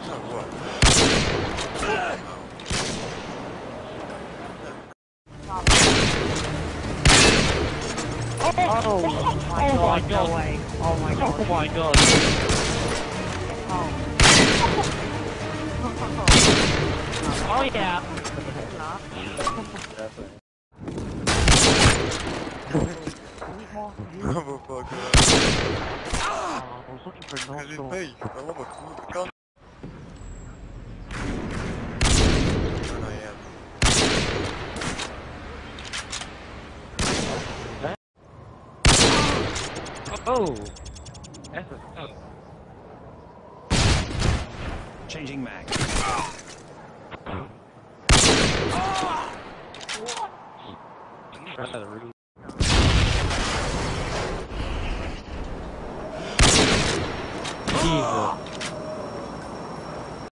Oh my god, no way. Oh my god. Oh my god. Oh yeah. Motherfucker. I was looking for Because no it's me. I want a cool gun. And I am. Oh. That's a oh. Changing mag. Jesus.